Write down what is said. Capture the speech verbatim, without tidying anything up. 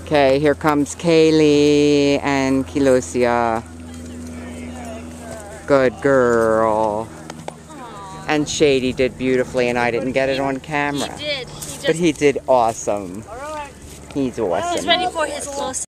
Okay, here comes Kaylee and Kelosia. Good girl. And Shady did beautifully, and I didn't get it on camera. He did. He just, but he did awesome. He's awesome. He's ready for his little